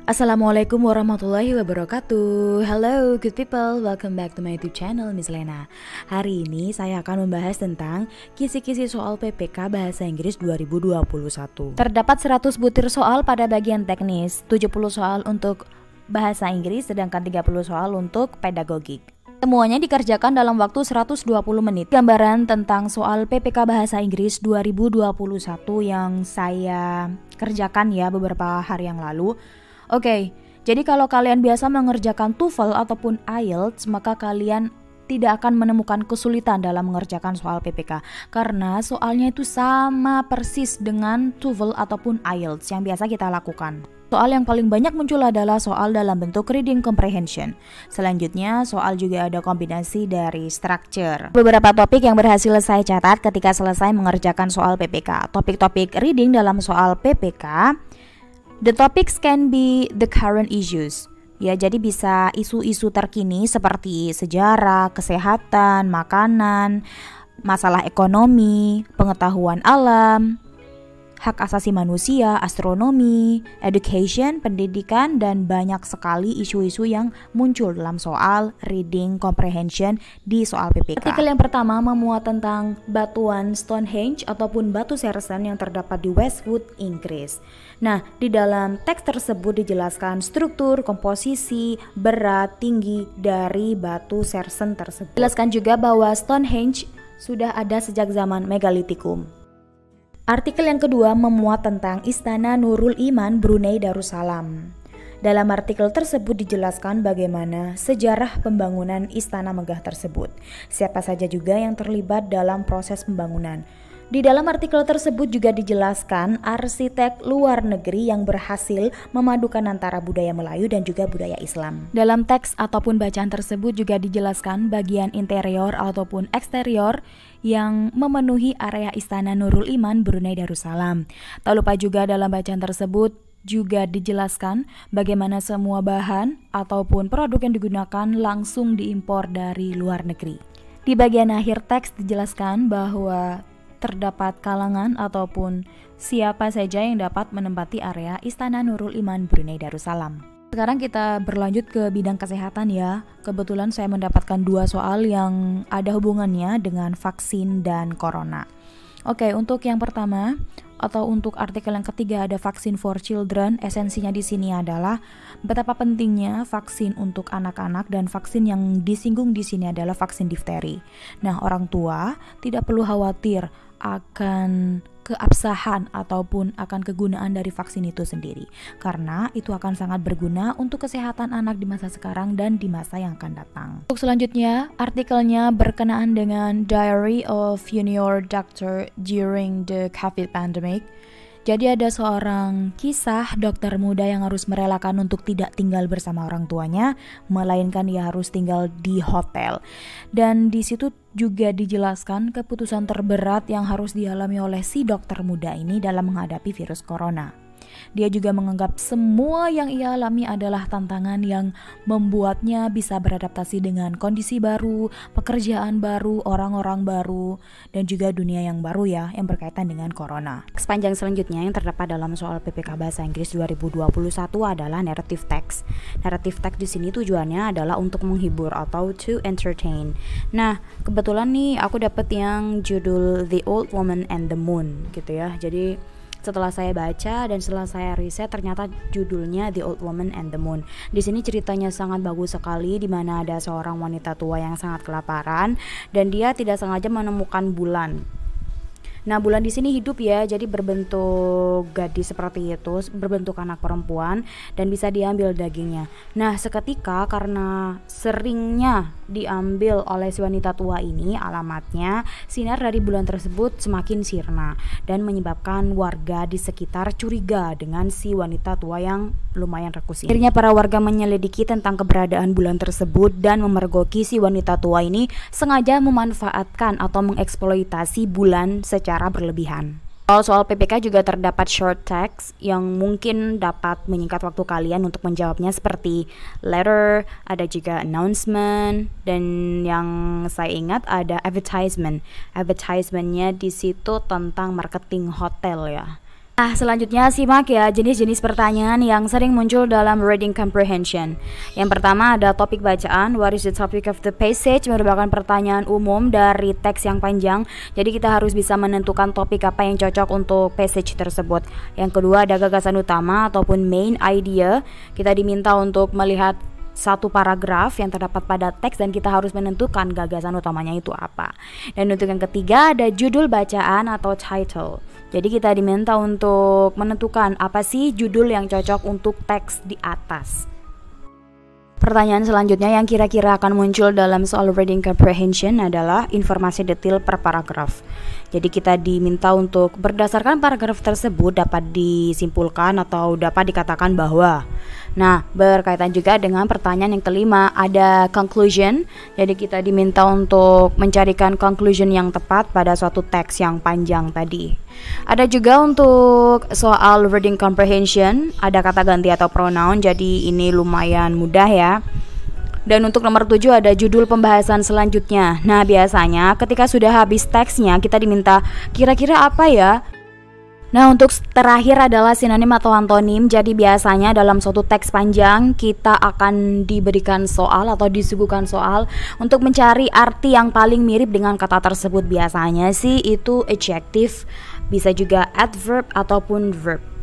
Assalamualaikum warahmatullahi wabarakatuh. Hello good people, welcome back to my YouTube channel Miss Lena. Hari ini saya akan membahas tentang kisi-kisi soal PPK Bahasa Inggris 2021. Terdapat 100 butir soal pada bagian teknis, 70 soal untuk bahasa Inggris, sedangkan 30 soal untuk pedagogik. Semuanya dikerjakan dalam waktu 120 menit. Gambaran tentang soal PPK Bahasa Inggris 2021 yang saya kerjakan ya beberapa hari yang lalu. Oke, jadi kalau kalian biasa mengerjakan TOEFL ataupun IELTS, maka kalian tidak akan menemukan kesulitan dalam mengerjakan soal PPK karena soalnya itu sama persis dengan TOEFL ataupun IELTS yang biasa kita lakukan. Soal yang paling banyak muncul adalah soal dalam bentuk reading comprehension. Selanjutnya, soal juga ada kombinasi dari structure. Beberapa topik yang berhasil saya catat ketika selesai mengerjakan soal PPK. Topik-topik reading dalam soal PPK. The topics can be the current issues. Ya, jadi bisa isu-isu terkini seperti sejarah, kesehatan, makanan, masalah ekonomi, pengetahuan alam, hak asasi manusia, astronomi, education, pendidikan, dan banyak sekali isu-isu yang muncul dalam soal reading comprehension di soal PPK. Artikel yang pertama memuat tentang batuan Stonehenge ataupun batu Sersan yang terdapat di Westwood, Inggris. Nah, di dalam teks tersebut dijelaskan struktur, komposisi, berat, tinggi dari batu Sersan tersebut. Dijelaskan juga bahwa Stonehenge sudah ada sejak zaman Megalitikum. Artikel yang kedua memuat tentang Istana Nurul Iman Brunei Darussalam. Dalam artikel tersebut dijelaskan bagaimana sejarah pembangunan Istana Megah tersebut. Siapa saja juga yang terlibat dalam proses pembangunan. Di dalam artikel tersebut juga dijelaskan arsitek luar negeri yang berhasil memadukan antara budaya Melayu dan juga budaya Islam. Dalam teks ataupun bacaan tersebut juga dijelaskan bagian interior ataupun eksterior yang memenuhi area Istana Nurul Iman Brunei Darussalam. Tak lupa juga dalam bacaan tersebut juga dijelaskan bagaimana semua bahan ataupun produk yang digunakan langsung diimpor dari luar negeri. Di bagian akhir teks dijelaskan bahwa terdapat kalangan ataupun siapa saja yang dapat menempati area Istana Nurul Iman Brunei Darussalam. Sekarang kita berlanjut ke bidang kesehatan ya. Kebetulan saya mendapatkan 2 soal yang ada hubungannya dengan vaksin dan corona. Oke, untuk yang pertama atau untuk artikel yang ketiga ada vaksin for children. Esensinya di sini adalah betapa pentingnya vaksin untuk anak-anak dan vaksin yang disinggung di sini adalah vaksin difteri. Nah, orang tua tidak perlu khawatir akan keabsahan ataupun akan kegunaan dari vaksin itu sendiri karena itu akan sangat berguna untuk kesehatan anak di masa sekarang dan di masa yang akan datang. Untuk selanjutnya, artikelnya berkenaan dengan Diary of Junior Doctor During the COVID Pandemic. Jadi ada seorang kisah dokter muda yang harus merelakan untuk tidak tinggal bersama orang tuanya, melainkan ia harus tinggal di hotel. Dan di situ juga dijelaskan keputusan terberat yang harus dialami oleh si dokter muda ini dalam menghadapi virus corona. Dia juga menganggap semua yang ia alami adalah tantangan yang membuatnya bisa beradaptasi dengan kondisi baru, pekerjaan baru, orang-orang baru, dan juga dunia yang baru ya, yang berkaitan dengan corona. Sepanjang selanjutnya yang terdapat dalam soal PPK Bahasa Inggris 2021 adalah narrative text. Narrative text di sini tujuannya adalah untuk menghibur atau to entertain. Nah, kebetulan nih aku dapat yang judul The Old Woman and the Moon gitu ya. Jadi setelah saya baca dan setelah saya riset ternyata judulnya The Old Woman and the Moon. Di sini ceritanya sangat bagus sekali di mana ada seorang wanita tua yang sangat kelaparan dan dia tidak sengaja menemukan bulan. Nah, bulan di sini hidup ya, jadi berbentuk gadis seperti itu, berbentuk anak perempuan dan bisa diambil dagingnya. Nah, seketika karena seringnya diambil oleh si wanita tua ini alamatnya, sinar dari bulan tersebut semakin sirna dan menyebabkan warga di sekitar curiga dengan si wanita tua yang lumayan rakus ini. Akhirnya para warga menyelidiki tentang keberadaan bulan tersebut dan memergoki si wanita tua ini sengaja memanfaatkan atau mengeksploitasi bulan secara berlebihan. Soal PPK juga terdapat short text yang mungkin dapat menyingkat waktu kalian untuk menjawabnya seperti letter, ada juga announcement, dan yang saya ingat ada advertisement. Advertisementnya di situ tentang marketing hotel ya. Selanjutnya simak ya jenis-jenis pertanyaan yang sering muncul dalam reading comprehension. Yang pertama ada topik bacaan. What is the topic of the passage? Merupakan pertanyaan umum dari teks yang panjang. Jadi kita harus bisa menentukan topik apa yang cocok untuk passage tersebut. Yang kedua ada gagasan utama ataupun main idea. Kita diminta untuk melihat satu paragraf yang terdapat pada teks dan kita harus menentukan gagasan utamanya itu apa. Dan untuk yang ketiga ada judul bacaan atau title. Jadi kita diminta untuk menentukan apa sih judul yang cocok untuk teks di atas. Pertanyaan selanjutnya yang kira-kira akan muncul dalam soal reading comprehension adalah informasi detail per paragraf. Jadi kita diminta untuk berdasarkan paragraf tersebut dapat disimpulkan atau dapat dikatakan bahwa. Nah, berkaitan juga dengan pertanyaan yang kelima ada conclusion. Jadi kita diminta untuk mencarikan conclusion yang tepat pada suatu teks yang panjang tadi. Ada juga untuk soal reading comprehension ada kata ganti atau pronoun. Jadi ini lumayan mudah ya. Dan untuk nomor 7 ada judul pembahasan selanjutnya. Nah, biasanya ketika sudah habis teksnya kita diminta kira-kira apa ya? Nah, untuk terakhir adalah sinonim atau antonim. Jadi biasanya dalam suatu teks panjang kita akan diberikan soal atau disuguhkan soal untuk mencari arti yang paling mirip dengan kata tersebut. Biasanya sih itu adjective, bisa juga adverb ataupun verb.